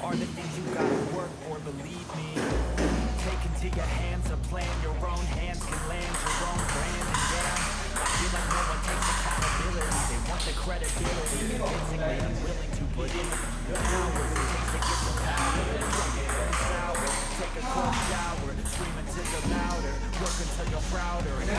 are the things you gotta work for, believe me. Take into your hands a plan, your own hands can land your own brand. And yeah, I feel like no one takes accountability. They want the credibility, convincingly unwilling to put in the hours it takes to get the power. Sour, take a cold shower, scream until you're louder, work until you're prouder. And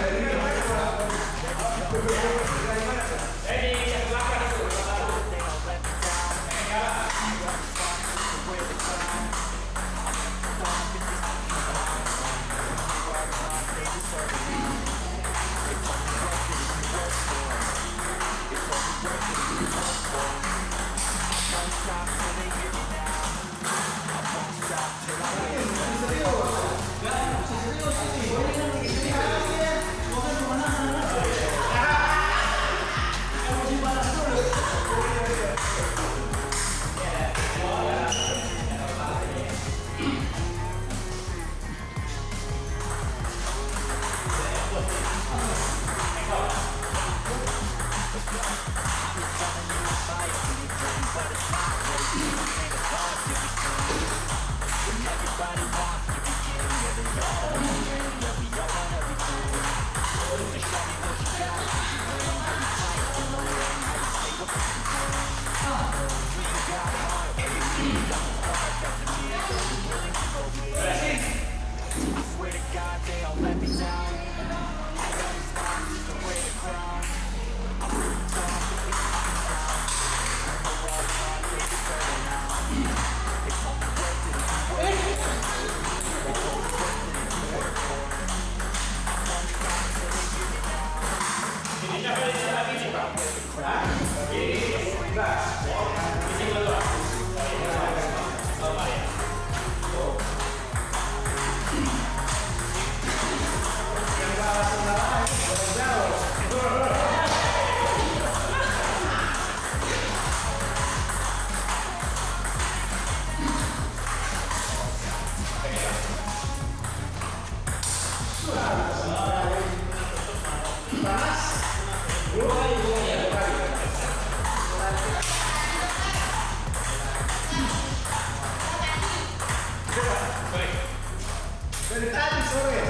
dari tadi sore.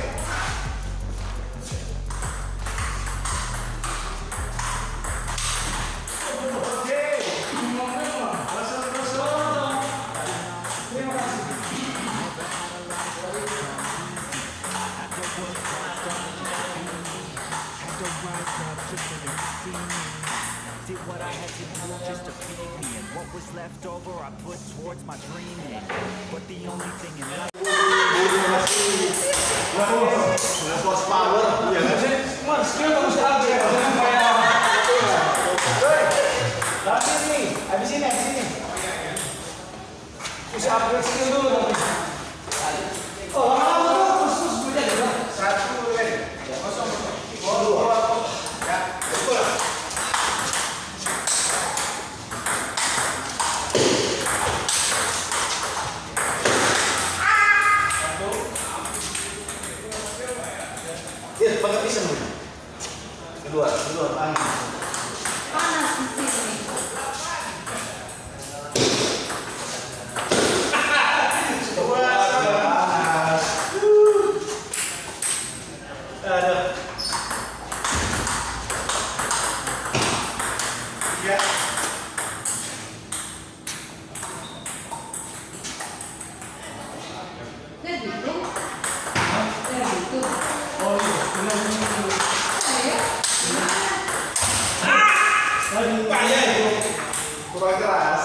Did what I had to do just to feed me, and what was left over I put towards my dreaming. But the only thing in life. Force power, iya kan sih? Semua skill harus ada ya, jangan kayak. Tapi nih, habis ini. Bisa upgrade skill dulu tapi. Oh, lama-lama terus punya juga. Satu lagi. Kosong. Dua. Ya, betul. Iya, pakai pisang dulu. Kedua, panas. Panas di sini. Panas. Ada. Ya. Oh iya, benar itu. Kurang keras.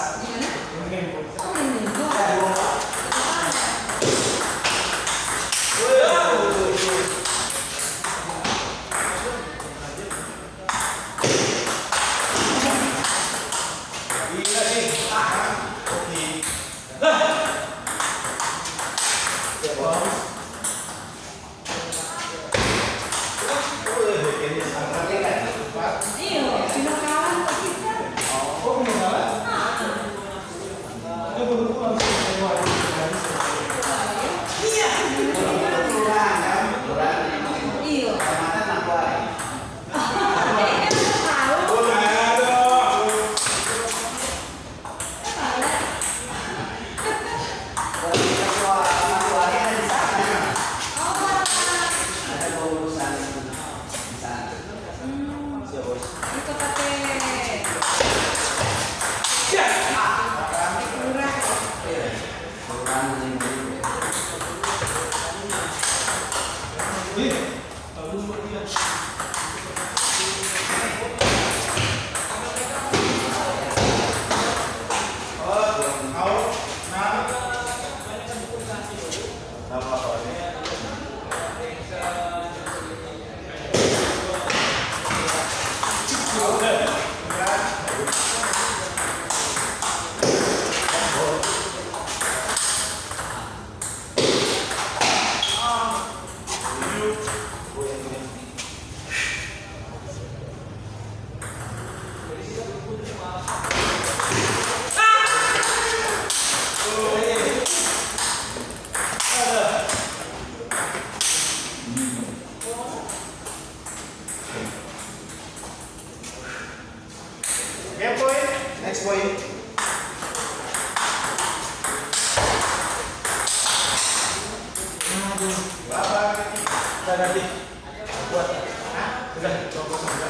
nanti buat. Sudah, coba sudah.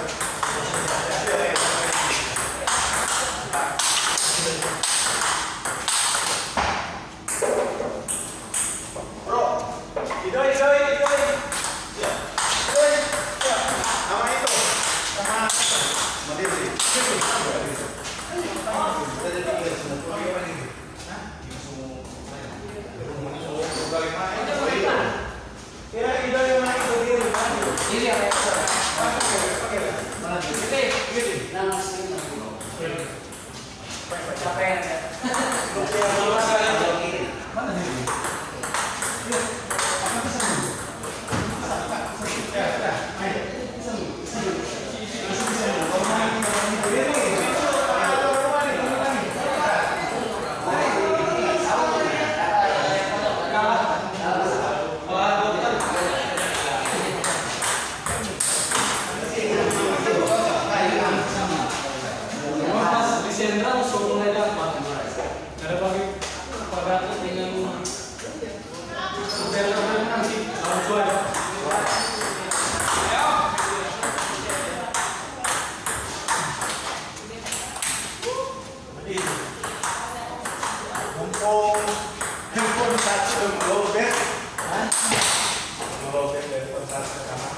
Bro, idoi. Ya. Idoi. Ya. Nama itu. Sama Mandiri. Handphone satu lobet, lobet dari satu sama.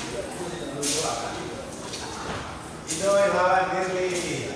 Idoi lawan Girly.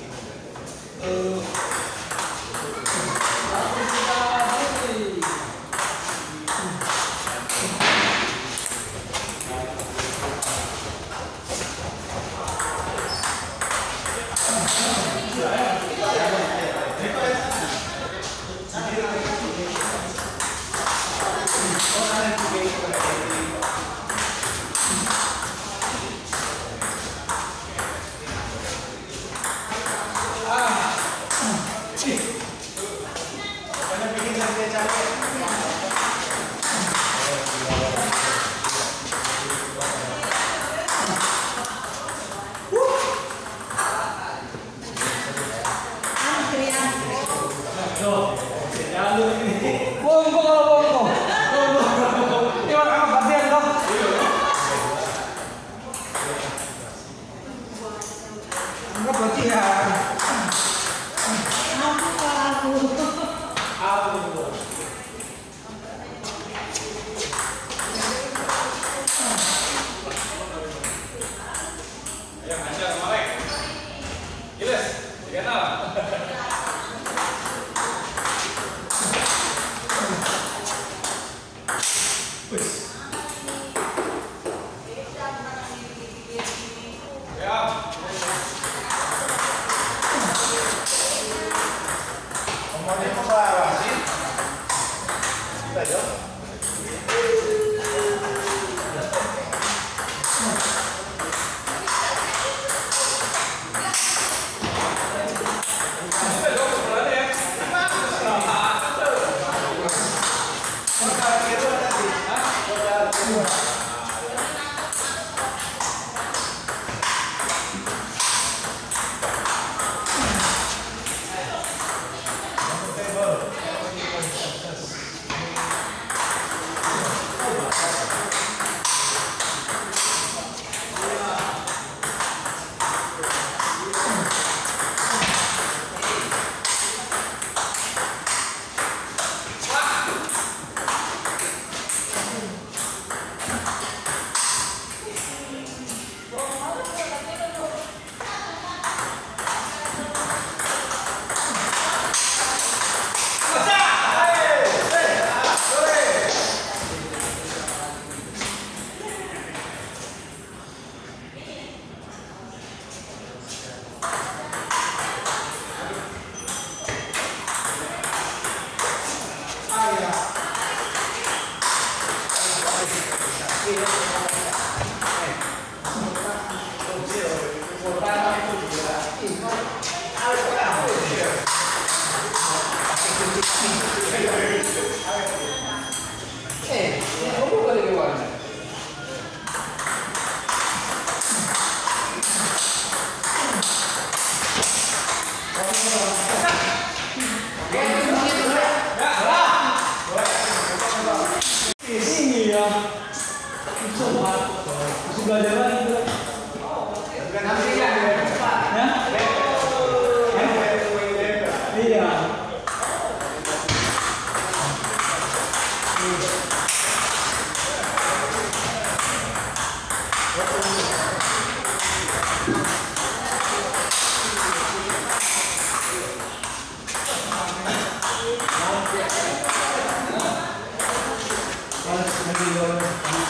Ini ya.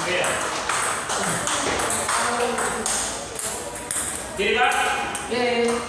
Iya. Kiri, Pak. Yeay.